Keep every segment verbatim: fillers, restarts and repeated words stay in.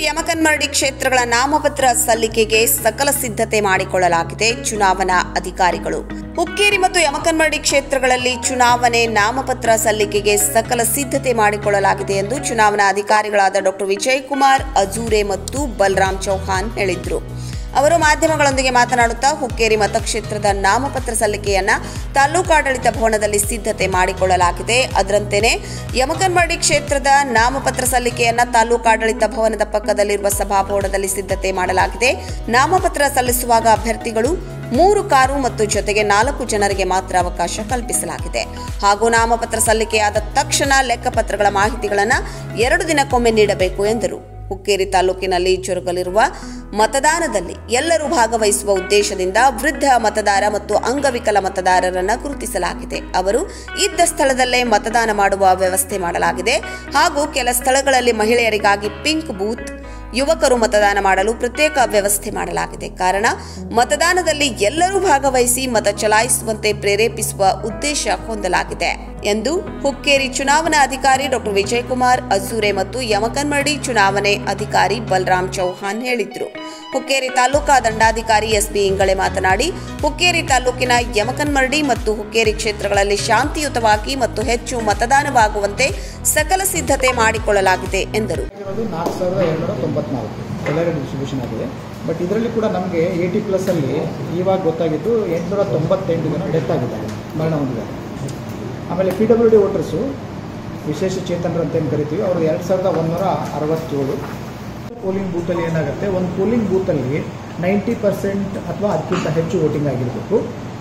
ಯಮಕನ್ಮರಡಿ ಕ್ಷೇತ್ರಗಳ ನಾಮಪತ್ರ ಸಲ್ಲಿಕೆಗೆ ಸಕಲ ಸಿದ್ಧತೆ ಮಾಡಿಕೊಳ್ಳಲಾಗಿದೆ. ಚುನಾವಣಾ ಅಧಿಕಾರಿಗಳು ಹುಕ್ಕೇರಿ ಮತ್ತು ಯಮಕನ್ಮರಡಿ ಕ್ಷೇತ್ರಗಳಲ್ಲಿ ಚುನಾವಣೆ ನಾಮಪತ್ರ ಸಲ್ಲಿಕೆಗೆ ಸಕಲ ಸಿದ್ಧತೆ ಮಾಡಿಕೊಳ್ಳಲಾಗಿದೆ ಎಂದು ಚುನಾವಣಾ ಅಧಿಕಾರಿಗಳಾದ ಡಾಕ್ಟರ್ ವಿಜಯಕುಮಾರ್ ಅಜೂರೆ ಮತ್ತು ಬಲರಾಮ್ ಚೌಹಾನ್ ಹೇಳಿದರು. ಅವರು ಮಾಧ್ಯಮಗಳೊಂದಿಗೆ ಮಾತನಾಡುತ್ತಾ ಹುಕ್ಕೇರಿ ಮತಕ್ಷೇತ್ರದ ನಾಮಪತ್ರ ಸಲ್ಲಿಕೆಯನ್ನ ತಾಲೂಕಾಡಳಿತ ಭವನದಲ್ಲಿ ಸಿದ್ಧತೆ ಮಾಡಿಕೊಳ್ಳಲಾಗಿದೆ. ಅದರಂತೆಯೇ ಯಮಕನ್ಮರಡಿ ಕ್ಷೇತ್ರದ ನಾಮಪತ್ರ ಸಲ್ಲಿಕೆಯನ್ನ ತಾಲೂಕಾಡಳಿತ ಭವನದ ಪಕ್ಕದಲ್ಲಿರುವ ಸಭಾಭವನದಲ್ಲಿ ಸಿದ್ಧತೆ ಮಾಡಲಾಗಿದೆ. ನಾಮಪತ್ರ ಸಲ್ಲಿಸುವಾಗ ಅಭ್ಯರ್ಥಿಗಳು ಮೂರು ಕಾರು ಮತ್ತು ಜೊತೆಗೆ ನಾಲ್ಕು ಜನರಿಗೆ ಮಾತ್ರ ಅವಕಾಶ ಕಲ್ಪಿಸಲಾಗಿದೆ. ಹಾಗೂ ನಾಮಪತ್ರ ಸಲ್ಲಿಕೆಯಾದ ತಕ್ಷಣ ಲೆಕ್ಕಪತ್ರಗಳ ಮಾಹಿತಿಗಳನ್ನು ಎರಡು ದಿನಕ್ಕೊಮ್ಮೆ ನೀಡಬೇಕು ಎಂದರು. ಹುಕ್ಕೇರಿ ತಾಲೂಕಿನಲ್ಲಿ ಜರುಗಲಿರುವ ಮತದಾನದಲ್ಲಿ ಎಲ್ಲರೂ ಭಾಗವಹಿಸುವ ಉದ್ದೇಶದಿಂದ ವೃದ್ಧ ಮತದಾರ ಮತ್ತು ಅಂಗವಿಕಲ ಮತದಾರರನ್ನು ಗುರುತಿಸಲಾಗಿದೆ. ಅವರು ಇದ್ದ ಸ್ಥಳದಲ್ಲೇ ಮತದಾನ ಮಾಡುವ ವ್ಯವಸ್ಥೆ ಮಾಡಲಾಗಿದೆ. ಹಾಗೂ ಕೆಲ ಸ್ಥಳಗಳಲ್ಲಿ ಮಹಿಳೆಯರಿಗಾಗಿ ಪಿಂಕ್ ಬೂತ್, ಯುವಕರು ಮತದಾನ ಮಾಡಲು ಪ್ರತ್ಯೇಕ ವ್ಯವಸ್ಥೆ ಮಾಡಲಾಗಿದೆ. ಕಾರಣ ಮತದಾನದಲ್ಲಿ ಎಲ್ಲರೂ ಭಾಗವಹಿಸಿ ಮತ ಚಲಾಯಿಸುವಂತೆ ಪ್ರೇರೇಪಿಸುವ ಉದ್ದೇಶ ಹೊಂದಲಾಗಿದೆ ಎಂದು ಹುಕ್ಕೇರಿ ಚುನಾವಣಾ ಅಧಿಕಾರಿ ಡಾಕ್ಟರ್ ವಿಜಯಕುಮಾರ್ ಅಜೂರೆ ಮತ್ತು ಯಮಕನ್ಮರಡಿ ಚುನಾವಣೆ ಅಧಿಕಾರಿ ಬಲರಾಮ್ ಚೌಹಾನ್ ಹೇಳಿದರು. ಹುಕ್ಕೇರಿ ತಾಲೂಕಾ ದಂಡಾಧಿಕಾರಿ ಎಸ್ ಬಿ ಇಂಗಳೆ ಮಾತನಾಡಿ, ಹುಕ್ಕೇರಿ ತಾಲೂಕಿನ ಯಮಕನ್ಮರಡಿ ಮತ್ತು ಹುಕ್ಕೇರಿ ಕ್ಷೇತ್ರಗಳಲ್ಲಿ ಶಾಂತಿಯುತವಾಗಿ ಮತ್ತು ಹೆಚ್ಚು ಮತದಾನವಾಗುವಂತೆ ಸಕಲ ಸಿದ್ಧತೆ ಮಾಡಿಕೊಳ್ಳಲಾಗಿದೆ ಎಂದರು. ನಾಲ್ಕು ಸಾವಿರದ ಏಳ್ನೂರ ತೊಂಬತ್ನಾಲ್ಕು ಎಲ್ಲರ ಡಿಸ್ಟ್ರಿಬ್ಯೂಷನ್ ಆಗಿದೆ. ಬಟ್ ಇದರಲ್ಲಿ ಕೂಡ ನಮಗೆ ಏಯ್ಟಿ ಪ್ಲಸ್ಸಲ್ಲಿ ಇವಾಗ ಗೊತ್ತಾಗಿದ್ದು ಎಂಟುನೂರ ತೊಂಬತ್ತೆಂಟು ಜನ ಡೆತ್ ಆಗಿದ್ದಾರೆ, ಮರಣ ಹೊಂದಿದ್ದಾರೆ. ಆಮೇಲೆ ಪಿ ಡಬ್ಲ್ಯೂ ಡಿ ವೋಟರ್ಸು ವಿಶೇಷ ಚೇತನರು ಅಂತ ಏನು ಕರಿತೀವಿ, ಅವರು ಎರಡು ಸಾವಿರದ ಒಂದೂರ ಅರವತ್ತೇಳು. ಪೋಲಿಂಗ್ ಬೂತಲ್ಲಿ ಏನಾಗುತ್ತೆ, ಒಂದು ಪೋಲಿಂಗ್ ಬೂತಲ್ಲಿ ನೈಂಟಿ ಪರ್ಸೆಂಟ್ ಅಥವಾ ಅದಕ್ಕಿಂತ ಹೆಚ್ಚು ವೋಟಿಂಗ್ ಆಗಿರಬೇಕು.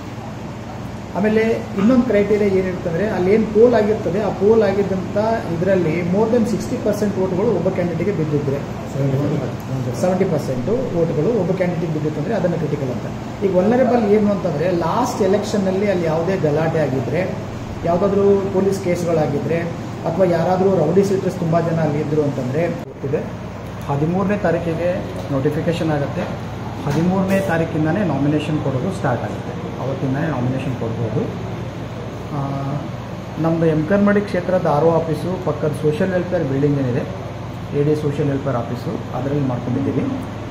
ಆಮೇಲೆ ಇನ್ನೊಂದು ಕ್ರೈಟೀರಿಯಾ ಏನಿರ್ತಂದರೆ, ಅಲ್ಲಿ ಏನು ಪೋಲ್ ಆಗಿರ್ತದೆ, ಆ ಪೋಲ್ ಆಗಿದ್ದಂಥ ಇದರಲ್ಲಿ ಮೋರ್ ದೆನ್ ಸಿಕ್ಸ್ಟಿ ಪರ್ಸೆಂಟ್ ವೋಟ್ಗಳು ಒಬ್ಬ ಕ್ಯಾಂಡಿಡೇಟ್ಗೆ ಬಿದ್ದಿದ್ರೆ, ಸೆವೆಂಟಿ ಪರ್ಸೆಂಟು ವೋಟ್ಗಳು ಒಬ್ಬ ಕ್ಯಾಂಡಿಡೇಟ್ಗೆ ಬಿದ್ದಿತ್ತಂದರೆ ಅದನ್ನು ಕ್ರಿಟಿಕಲ್ ಅಂತ. ಈಗ ವಲ್ನರೇಬಲ್ ಏನು ಅಂತಂದರೆ, ಲಾಸ್ಟ್ ಎಲೆಕ್ಷನ್ನಲ್ಲಿ ಅಲ್ಲಿ ಯಾವುದೇ ಗಲಾಟೆ ಆಗಿದ್ದರೆ, ಯಾವುದಾದ್ರೂ ಪೊಲೀಸ್ ಕೇಸ್ಗಳಾಗಿದ್ದರೆ, ಅಥವಾ ಯಾರಾದರೂ ರೌಡಿ ಶೀಟರ್ಸ್ ತುಂಬ ಜನ ಅಲ್ಲಿ ಇದ್ದರು ಅಂತಂದರೆ ಗೊತ್ತಿದೆ. ಹದಿಮೂರನೇ ತಾರೀಕಿಗೆ ನೋಟಿಫಿಕೇಷನ್ ಆಗುತ್ತೆ. ಹದಿಮೂರನೇ ತಾರೀಕಿಂದನೇ ನಾಮಿನೇಷನ್ ಕೊಡೋದು ಸ್ಟಾರ್ಟ್ ಆಗುತ್ತೆ. ಅವತ್ತಿಂದನೇ ನಾಮಿನೇಷನ್ ಕೊಡ್ಬೋದು. ನಮ್ಮದು ಯಮಕನ್ಮರಡಿ ಕ್ಷೇತ್ರದ ಆರ್ ಒ ಆಫೀಸು ಪಕ್ಕದ ಸೋಷಿಯಲ್ ವೆಲ್ಫೇರ್ ಬಿಲ್ಡಿಂಗ್ ಏನಿದೆ, A D social welfare office, ಅದರಲ್ಲಿ ಮಾಡ್ಕೊಂಡಿದ್ದೀವಿ.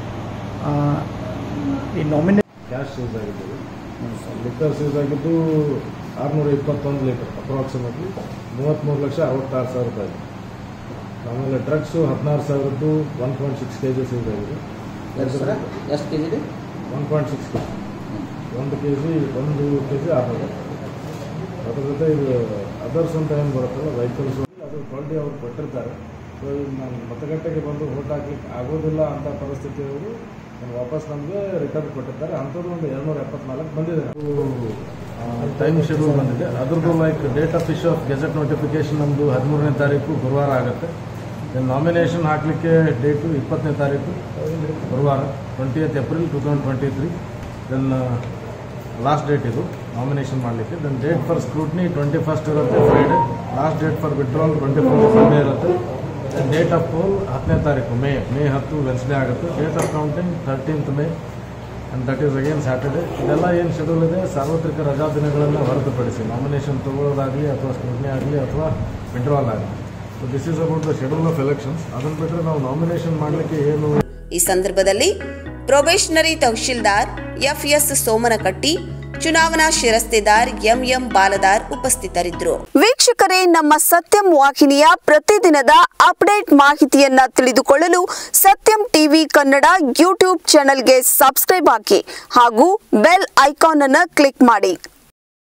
ಈ ನಾಮಿನೇ ಕ್ಯಾಶ್ ಸೀಸ್ ಆಗಿದ್ದೀವಿ. ಲಿಕ್ಕರ್ ಸೀಸ್ ಆಗಿದ್ದು ಆರುನೂರ ಇಪ್ಪತ್ತೊಂದು ಲೀಟರ್, ಅಪ್ರಾಕ್ಸಿಮೇಟ್ಲಿ ಮೂವತ್ತ್ಮೂರು ಲಕ್ಷ ಅರವತ್ತಾರು ಸಾವಿರ ರೂಪಾಯಿ. ಆಮೇಲೆ ಡ್ರಗ್ಸು ಹದಿನಾರು ಸಾವಿರದ್ದು one point six K G seize ಆಗಿದೆ. ಎಷ್ಟು ಕೆ ಜಿ ಇದೆ? One point six K G ಒಂದು ಕೆ ಜಿ ಒಂದು ಕೆ ಜಿ ಆರ್ನೂರು. ಅದ್ರ ಜೊತೆ ಇದು ಅದರ್ಸ್ ಅಂತ ಏನು ಬರುತ್ತಲ್ಲ ವೆಹಿಕಲ್ಸು, ಅದ್ರ ಕ್ವಾಲಿಟಿ ಅವ್ರು ಕೊಟ್ಟಿರ್ತಾರೆ. ಸೊ ಈಗ ನಾನು ಮತಗಟ್ಟೆಗೆ ಬಂದು ವೋಟ್ ಹಾಕ್ಲಿಕ್ಕೆ ಆಗೋದಿಲ್ಲ ಅಂತ ಪರಿಸ್ಥಿತಿಯವರು ವಾಪಸ್ ನಮಗೆ ರಿಟರ್ನ್ ಕೊಟ್ಟಿರ್ತಾರೆ. ಅಂಥದ್ದು ಒಂದು ಎರಡುನೂರ ಎಪ್ಪತ್ನಾಲ್ಕು ಬಂದಿದೆ. ಟೈಮ್ ಶೆಡ್ಯೂಲ್ ಬಂದಿದೆ. ಅದ್ರದ್ದು like date of issue of gazette notification ನಮ್ಮದು ಹದಿಮೂರನೇ ತಾರೀಕು ಗುರುವಾರ ಆಗುತ್ತೆ. ದೆನ್ ನಾಮಿನೇಷನ್ ಹಾಕಲಿಕ್ಕೆ ಡೇಟು ಇಪ್ಪತ್ತನೇ ತಾರೀಕು ಗುರುವಾರ, twenty eighth April two thousand twenty three. Then last date ಇದು ನಾಮಿನೇಷನ್ ಮಾಡಲಿಕ್ಕೆ. Then date for scrutiny twenty first ಇರುತ್ತೆ, Friday. Last date for withdrawal twenty fourth Sunday ಇರುತ್ತೆ. ದೆನ್ ಡೇಟ್ ಆಫ್ ಪೋಲ್ ಹತ್ತನೇ ತಾರೀಕು ಮೇ ಮೇ ಹತ್ತು Wednesday ಆಗುತ್ತೆ. Date of counting thirteenth May and that is again Saturday. ಇದೆಲ್ಲ ಏನು schedule ಇದೆ, ಸಾರ್ವತ್ರಿಕ ರಜಾ ದಿನಗಳನ್ನು ಹೊರತುಪಡಿಸಿ ನಾಮಿನೇಷನ್ ತಗೊಳ್ಳೋದಾಗಲಿ ಅಥವಾ ಸ್ಕ್ರೂಟ್ನಿ ಆಗಲಿ ಅಥವಾ ವಿಡ್ರಾಲ್ ಆಗಲಿ. So this is about the schedule of elections. ಅದನ್ನು ಬಿಟ್ಟರೆ ನಾವು ನಾಮಿನೇಷನ್ ಮಾಡಲಿಕ್ಕೆ ಏನು. ಈ ಸಂದರ್ಭದಲ್ಲಿ probationary tahsildar F S Somanakatti, ಚುನಾವಣಾ ಶಿರಸ್ತೆದಾರ್ ಎಂಎಂ ಬಾಲದಾರ್ ಉಪಸ್ಥಿತರಿದ್ದರು. ವೀಕ್ಷಕರೇ, ನಮ್ಮ ಸತ್ಯಂ ವಾಹಿನಿಯ ಪ್ರತಿದಿನದ ಅಪ್ಡೇಟ್ ಮಾಹಿತಿಯನ್ನ ತಿಳಿದುಕೊಳ್ಳಲು ಸತ್ಯಂ ಟಿವಿ ಕನ್ನಡ ಯೂಟ್ಯೂಬ್ ಚಾನೆಲ್ಗೆ ಸಬ್ಸ್ಕ್ರೈಬ್ ಹಾಕಿ ಹಾಗೂ ಬೆಲ್ ಐಕಾನ್ ಅನ್ನು ಕ್ಲಿಕ್ ಮಾಡಿ.